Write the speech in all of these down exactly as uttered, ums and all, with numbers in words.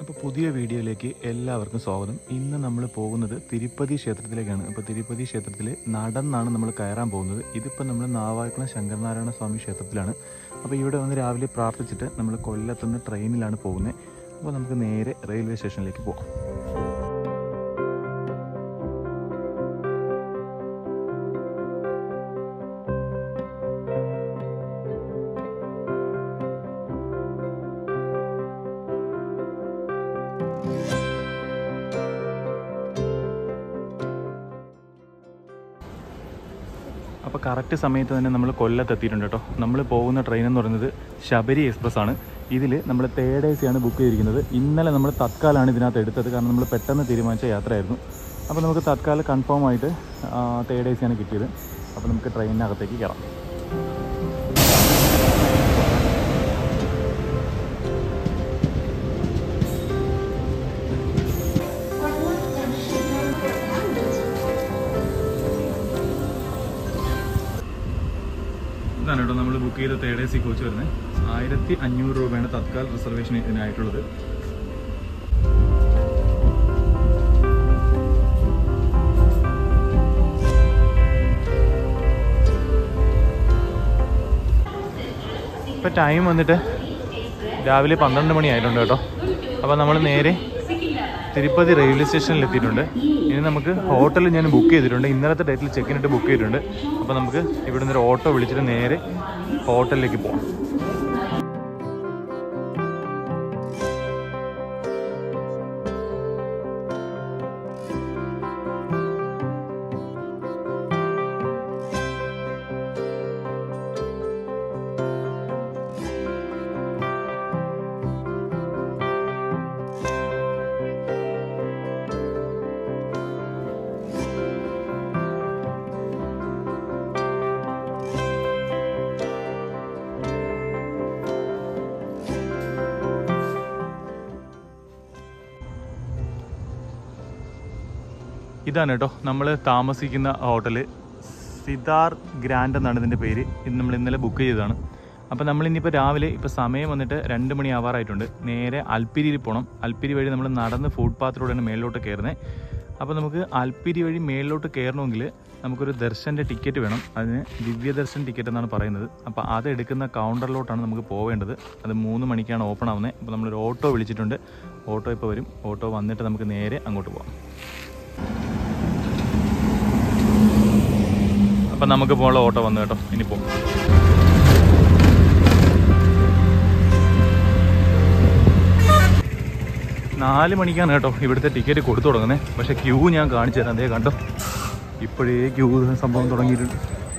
അപ്പോൾ പുതിയ വീഡിയോയിലേക്ക് എല്ലാവർക്കും സ്വാഗതം. ഇന്ന് നമ്മൾ പോകുന്നത് തിരുപ്പതി ക്ഷേത്രത്തിലേക്കാണ്. അപ്പോൾ തിരുപ്പതി ക്ഷേത്രത്തിൽ നടന്നാണ് നമ്മൾ കയറാൻ പോകുന്നത്. ഇതിപ്പോൾ നമ്മൾ നാവായിക്കുളം ശങ്കരനാരായണ സ്വാമി ക്ഷേത്രത്തിലാണ്. അപ്പോൾ ഇവിടെ വന്ന് രാവിലെ പ്രാർത്ഥിച്ചിട്ട് നമ്മൾ കൊല്ലത്തുനിന്ന് ട്രെയിനിലാണ് പോകുന്നത്. അപ്പോൾ നമുക്ക് നേരെ റെയിൽവേ സ്റ്റേഷനിലേക്ക് പോകാം. അപ്പോൾ കറക്റ്റ് സമയത്ത് തന്നെ നമ്മൾ കൊല്ലത്ത് എത്തിയിട്ടുണ്ട് കേട്ടോ. നമ്മൾ പോകുന്ന ട്രെയിൻ എന്ന് പറയുന്നത് ശബരി എക്സ്പ്രസ് ആണ്. ഇതിൽ നമ്മൾ തേർഡ് എ സി ആണ് ബുക്ക് ചെയ്തിരിക്കുന്നത്. ഇന്നലെ നമ്മൾ തത്കാലാണ് ഇതിനകത്ത് എടുത്തത്, കാരണം നമ്മൾ പെട്ടെന്ന് തീരുമാനിച്ച യാത്രയായിരുന്നു. അപ്പോൾ നമുക്ക് തത്കാലം കൺഫേം ആയിട്ട് തേർഡ് എ സി ആണ് കിട്ടിയത്. അപ്പോൾ നമുക്ക് ട്രെയിനിനകത്തേക്ക് കയറാം. ഇതാണ് കേട്ടോ നമ്മൾ ബുക്ക് ചെയ്ത തേർഡ് എ സി കോച്ച് വരുന്നത്. ആയിരത്തി അഞ്ഞൂറ് രൂപയാണ് തത്കാൽ റിസർവേഷൻ ഇതിനായിട്ടുള്ളത്. ഇപ്പം ടൈം വന്നിട്ട് രാവിലെ പന്ത്രണ്ട് മണി ആയിട്ടുണ്ട് കേട്ടോ. അപ്പോൾ നമ്മൾ നേരെ തിരുപ്പതി റെയിൽവേ സ്റ്റേഷനിൽ എത്തിയിട്ടുണ്ട്. ഇനി നമുക്ക് ഹോട്ടലിൽ ഞാൻ ബുക്ക് ചെയ്തിട്ടുണ്ട്. ഇന്നലത്തെ ഡേറ്റിൽ ചെക്കിനിട്ട് ബുക്ക് ചെയ്തിട്ടുണ്ട്. അപ്പോൾ നമുക്ക് ഇവിടെ നിന്ന് ഒരു ഓട്ടോ വിളിച്ചിട്ട് നേരെ ഹോട്ടലിലേക്ക് പോകാം. ഇതാണ് കേട്ടോ നമ്മൾ താമസിക്കുന്ന ഹോട്ടല്. സിതാർ ഗ്രാൻഡ് എന്നാണ് ഇതിൻ്റെ പേര്. ഇത് നമ്മൾ ഇന്നലെ ബുക്ക് ചെയ്തതാണ്. അപ്പോൾ നമ്മളിനിപ്പോൾ രാവിലെ ഇപ്പോൾ സമയം വന്നിട്ട് രണ്ട് മണി ആവാറായിട്ടുണ്ട്. നേരെ അൽപ്പിരിയിൽ പോകണം. അൽപ്പിരി വഴി നമ്മൾ നടന്ന് ഫുട്പാത്തിലൂടെയാണ് മേളിലോട്ട് കയറുന്നത്. അപ്പോൾ നമുക്ക് അൽപ്പിരി വഴി മേളിലോട്ട് കയറണമെങ്കിൽ നമുക്കൊരു ദർശൻ്റെ ടിക്കറ്റ് വേണം. അതിന് ദിവ്യദർശൻ ടിക്കറ്റ് എന്നാണ് പറയുന്നത്. അപ്പോൾ അത് എടുക്കുന്ന കൗണ്ടറിലോട്ടാണ് നമുക്ക് പോവേണ്ടത്. അത് മൂന്ന് മണിക്കാണ് ഓപ്പൺ ആവുന്നത്. അപ്പോൾ നമ്മളൊരു ഓട്ടോ വിളിച്ചിട്ടുണ്ട്. ഓട്ടോ ഇപ്പോൾ വരും. ഓട്ടോ വന്നിട്ട് നമുക്ക് നേരെ അങ്ങോട്ട് പോകാം. അപ്പം നമുക്ക് പോകാനുള്ള ഓട്ടോ വന്നു കേട്ടോ. ഇനിയിപ്പോൾ നാല് മണിക്കാണ് കേട്ടോ ഇവിടുത്തെ ടിക്കറ്റ് കൊടുത്തു തുടങ്ങുന്നത്. പക്ഷേ ക്യൂ ഞാൻ കാണിച്ചു തരാം. അതേ കണ്ടോ, ഇപ്പോഴേ ക്യൂ സംഭവം തുടങ്ങിയിട്ടുണ്ട്.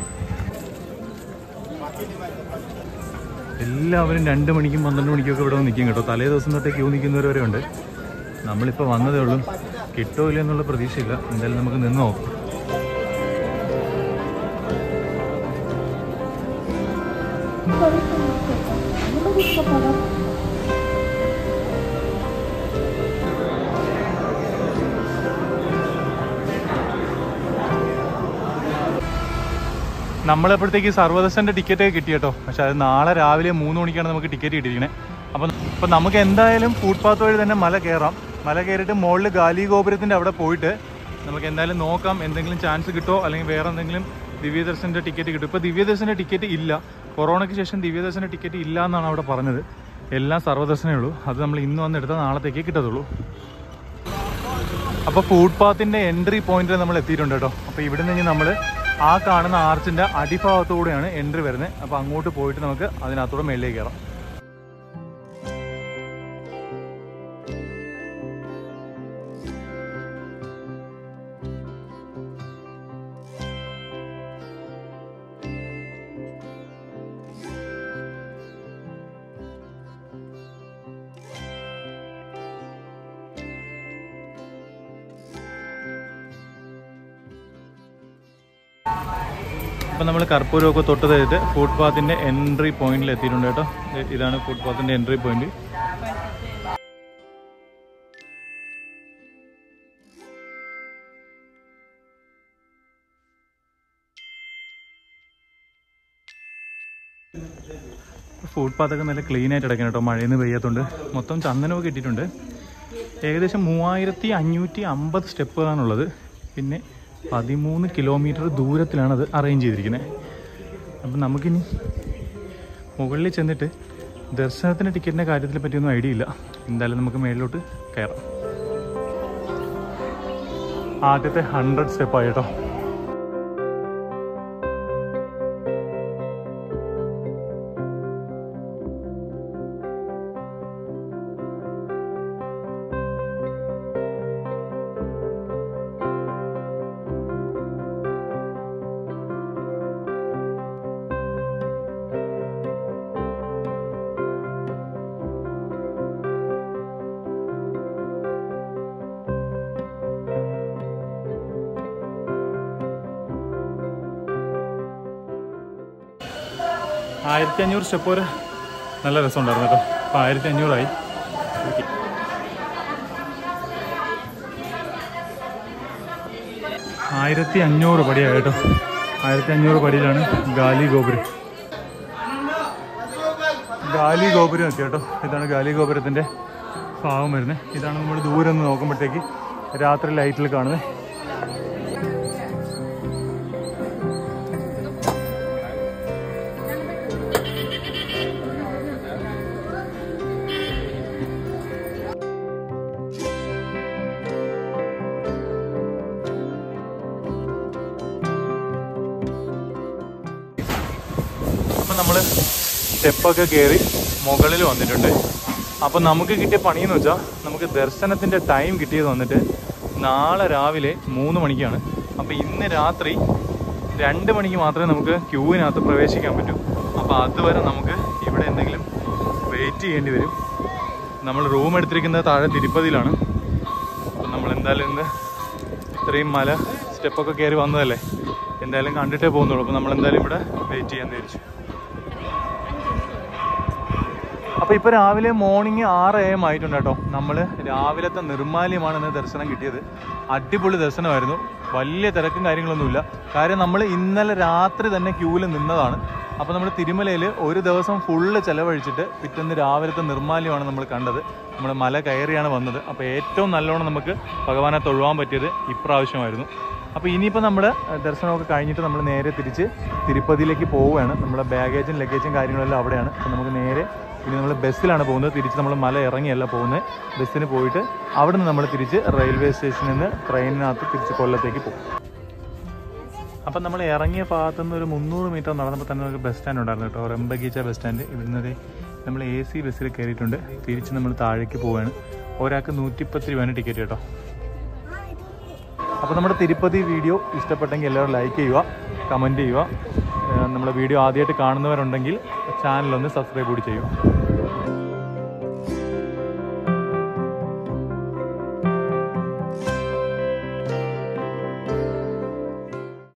എല്ലാവരും രണ്ട് മണിക്കും പന്ത്രണ്ട് മണിക്കൊക്കെ ഇവിടെ നിൽക്കും കേട്ടോ. തലേ ദിവസം തൊട്ടേ ക്യൂ നിൽക്കുന്നവരെ ഉണ്ട്. നമ്മളിപ്പോൾ വന്നതേ ഉള്ളൂ. കിട്ടോ ഇല്ല എന്നുള്ള പ്രതീക്ഷയില്ല. എന്തായാലും നമുക്ക് നിന്ന് നോക്കാം. നമ്മളെപ്പോഴത്തേക്ക് സർവദർശൻ്റെ ടിക്കറ്റ് കിട്ടി കേട്ടോ. പക്ഷെ അത് നാളെ രാവിലെ മൂന്ന് മണിക്കാണ് നമുക്ക് ടിക്കറ്റ് കിട്ടിയിരിക്കുന്നത്. അപ്പം അപ്പം നമുക്ക് എന്തായാലും ഫുട്പാത്ത് വഴി തന്നെ മല കയറാം. മല കയറിയിട്ട് മുകളിൽ ഗാലി ഗോപുരത്തിൻ്റെ അവിടെ പോയിട്ട് നമുക്ക് എന്തായാലും നോക്കാം എന്തെങ്കിലും ചാൻസ് കിട്ടുമോ, അല്ലെങ്കിൽ വേറെ എന്തെങ്കിലും ദിവ്യദർശൻ്റെ ടിക്കറ്റ് കിട്ടും. ഇപ്പോൾ ദിവ്യദർശൻ്റെ ടിക്കറ്റ് ഇല്ല. കൊറോണയ്ക്ക് ശേഷം ദിവ്യദർശൻ്റെ ടിക്കറ്റ് ഇല്ല എന്നാണ് അവിടെ പറഞ്ഞത്. എല്ലാം സർവദർശനേ ഉള്ളൂ. അത് നമ്മൾ ഇന്ന് വന്നെടുത്താൽ നാളത്തേക്കേ കിട്ടത്തുള്ളൂ. അപ്പോൾ ഫുട്പാത്തിൻ്റെ എൻട്രി പോയിന്റിൽ നമ്മൾ എത്തിയിട്ടുണ്ട് കേട്ടോ. അപ്പോൾ ഇവിടെ നിന്ന് നമ്മൾ ആ കാണുന്ന ആർച്ചിൻ്റെ അടിഭാഗത്തുകൂടെയാണ് എൻട്രി വരുന്നത്. അപ്പോൾ അങ്ങോട്ട് പോയിട്ട് നമുക്ക് അതിനകത്തൂടെ മേളിലേക്ക് കയറാം. അപ്പോൾ നമ്മൾ കർപ്പൂരമൊക്കെ തൊട്ട് തരുത് ഫുട്പാത്തിൻ്റെ എൻട്രി പോയിന്റിൽ എത്തിയിട്ടുണ്ട് കേട്ടോ. ഇതാണ് ഫുട്പാത്തിൻ്റെ എൻട്രി പോയിന്റ്. ഫുട്പാത്തൊക്കെ നല്ല ക്ലീൻ ആയിട്ട് കിടക്കണം കേട്ടോ. മഴയിൽ നിന്ന് പെയ്യാത്തതുകൊണ്ട് മൊത്തം ചന്ദനമൊക്കെ ഇട്ടിട്ടുണ്ട്. ഏകദേശം മൂവായിരത്തി അഞ്ഞൂറ്റി അമ്പത് സ്റ്റെപ്പുകളാണുള്ളത്. പിന്നെ പതിമൂന്ന് കിലോമീറ്റർ ദൂരത്തിലാണ് അത് അറേഞ്ച് ചെയ്തിരിക്കുന്നത്. അപ്പം നമുക്കിനി മുകളിൽ ചെന്നിട്ട് ദർശനത്തിൻ്റെ ടിക്കറ്റിൻ്റെ കാര്യത്തിനെ പറ്റിയൊന്നും ഐഡിയ ഇല്ല. എന്തായാലും നമുക്ക് മേളിലോട്ട് കയറാം. ആദ്യത്തെ ഹൺഡ്രഡ് സ്റ്റെപ്പായി കേട്ടോ. ആയിരത്തി അഞ്ഞൂറ് സ്റ്റെപ്പ് വരെ നല്ല രസമുണ്ടായിരുന്നു കേട്ടോ. അപ്പോൾ ആയിരത്തി അഞ്ഞൂറായി. ആയിരത്തി അഞ്ഞൂറ് പടിയായി കേട്ടോ. ആയിരത്തി അഞ്ഞൂറ് പടിയിലാണ് ഗാലി ഗോപുരം. ഗാലി ഗോപുരം എത്തി കേട്ടോ. ഇതാണ് ഗാലി ഗോപുരത്തിൻ്റെ ഭാഗം വരുന്നത്. ഇതാണ് നമ്മൾ ദൂരെ നിന്ന് നോക്കുമ്പോഴത്തേക്ക് രാത്രി ലൈറ്റിൽ കാണുന്നത്. നമ്മൾ സ്റ്റെപ്പൊക്കെ കയറി മുകളിൽ വന്നിട്ടുണ്ട്. അപ്പം നമുക്ക് കിട്ടിയ പണിയെന്ന് വെച്ചാൽ നമുക്ക് ദർശനത്തിൻ്റെ ടൈം കിട്ടിയത് വന്നിട്ട് നാളെ രാവിലെ മൂന്ന് മണിക്കാണ്. അപ്പോൾ ഇന്ന് രാത്രി രണ്ട് മണിക്ക് മാത്രമേ നമുക്ക് ക്യൂവിനകത്ത് പ്രവേശിക്കാൻ പറ്റൂ. അപ്പോൾ അതുവരെ നമുക്ക് ഇവിടെ എന്തെങ്കിലും വെയിറ്റ് ചെയ്യേണ്ടി വരും. നമ്മൾ റൂം എടുത്തിരിക്കുന്നത് താഴെ തിരുപ്പതിയിലാണ്. അപ്പം നമ്മൾ എന്തായാലും ഇന്ന് ഇത്രയും മല സ്റ്റെപ്പൊക്കെ കയറി വന്നതല്ലേ, എന്തായാലും കണ്ടിട്ടേ പോകുന്നുള്ളൂ. അപ്പോൾ നമ്മൾ എന്തായാലും ഇവിടെ വെയിറ്റ് ചെയ്യാൻ വിചാരിച്ചു. അപ്പോൾ ഇപ്പോൾ രാവിലെ മോർണിംഗ് ആറ് എ എം ആയിട്ടുണ്ട് കേട്ടോ. നമ്മൾ രാവിലത്തെ നിർമ്മാല്യമാണ് ഇന്ന് ദർശനം കിട്ടിയത്. അടിപൊളി ദർശനമായിരുന്നു. വലിയ തിരക്കും കാര്യങ്ങളൊന്നുമില്ല. കാര്യം നമ്മൾ ഇന്നലെ രാത്രി തന്നെ ക്യൂവിൽ നിന്നതാണ്. അപ്പോൾ നമ്മൾ തിരുമലയിൽ ഒരു ദിവസം ഫുള്ള് ചിലവഴിച്ചിട്ട് പിറ്റേന്ന് രാവിലത്തെ നിർമ്മാല്യമാണ് നമ്മൾ കണ്ടത്. നമ്മൾ മല കയറിയാണ് വന്നത്. അപ്പോൾ ഏറ്റവും നല്ലോണം നമുക്ക് ഭഗവാനെ തൊഴുവാൻ പറ്റിയത് ഇപ്രാവശ്യമായിരുന്നു. അപ്പോൾ ഇനിയിപ്പോൾ നമ്മൾ ദർശനമൊക്കെ കഴിഞ്ഞിട്ട് നമ്മൾ നേരെ തിരിച്ച് തിരുപ്പതിയിലേക്ക് പോവുകയാണ്. നമ്മുടെ ബാഗേജും ലഗേജും കാര്യങ്ങളെല്ലാം അവിടെയാണ്. അപ്പോൾ നമുക്ക് നേരെ ഇനി നമ്മൾ ബസ്സിലാണ് പോകുന്നത്. തിരിച്ച് നമ്മൾ മല ഇറങ്ങിയല്ല പോകുന്നത്. ബസ്സിന് പോയിട്ട് അവിടെ നിന്ന് നമ്മൾ തിരിച്ച് റെയിൽവേ സ്റ്റേഷനിൽ നിന്ന് ട്രെയിനിനകത്ത് തിരിച്ച് കൊല്ലത്തേക്ക് പോകും. അപ്പം നമ്മൾ ഇറങ്ങിയ ഭാഗത്തു നിന്ന് ഒരു മുന്നൂറ് മീറ്റർ നടന്നപ്പോൾ തന്നെ നമുക്ക് ബസ് സ്റ്റാൻഡ് ഉണ്ടായിരുന്നു കേട്ടോ. Rambagicha bus stand. ഇവിടുന്ന് നമ്മൾ എ സി ബസ്സിൽ കയറിയിട്ടുണ്ട്. തിരിച്ച് നമ്മൾ താഴേക്ക് പോവുകയാണ്. ഒരാൾക്ക് നൂറ്റിപ്പത്ത് രൂപയാണ് ടിക്കറ്റ് കേട്ടോ. അപ്പോൾ നമ്മുടെ തിരുപ്പതി വീഡിയോ ഇഷ്ടപ്പെട്ടെങ്കിൽ എല്ലാവരും ലൈക്ക് ചെയ്യുക, കമൻറ്റ് ചെയ്യുക. നമ്മുടെ വീഡിയോ ആദ്യമായിട്ട് കാണുന്നവരുണ്ടെങ്കിൽ ചാനലൊന്ന് സബ്സ്ക്രൈബ് കൂടി ചെയ്യും.